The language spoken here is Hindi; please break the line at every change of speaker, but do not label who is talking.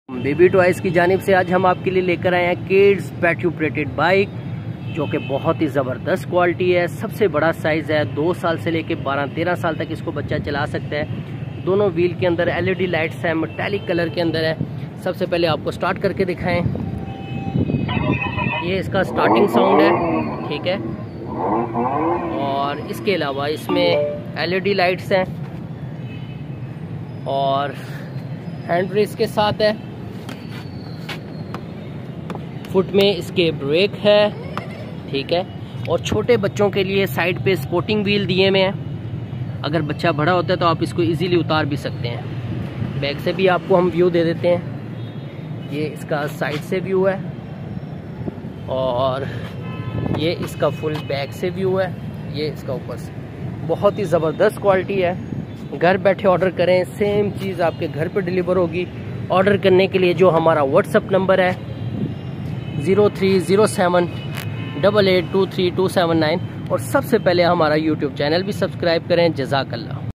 बेबी टॉयज की जानिब से आज हम आपके लिए लेकर आए हैं किड्स बैटरी ऑपरेटेड बाइक, जो कि बहुत ही ज़बरदस्त क्वालिटी है। सबसे बड़ा साइज़ है, 2 साल से लेके 12-13 साल तक इसको बच्चा चला सकता है। दोनों व्हील के अंदर एलईडी लाइट्स हैं, मेटालिक कलर के अंदर है। सबसे पहले आपको स्टार्ट करके दिखाएं। ये इसका स्टार्टिंग साउंड है, ठीक है। और इसके अलावा इसमें एलईडी लाइट्स हैं और हैंड ब्रेक के साथ है। फुट में इसके ब्रेक है, ठीक है। और छोटे बच्चों के लिए साइड पे स्पोर्टिंग व्हील दिए हुए हैं। अगर बच्चा बड़ा होता है तो आप इसको इजीली उतार भी सकते हैं। बैक से भी आपको हम व्यू दे देते हैं। ये इसका साइड से व्यू है और ये इसका फुल बैक से व्यू है। ये इसका ऊपर से बहुत ही ज़बरदस्त क्वालिटी है। घर बैठे ऑर्डर करें, सेम चीज़ आपके घर पे डिलीवर होगी। ऑर्डर करने के लिए जो हमारा व्हाट्सअप नंबर है 0307882327 और सबसे पहले हमारा यूट्यूब चैनल भी सब्सक्राइब करें। जज़ाकल्लाह।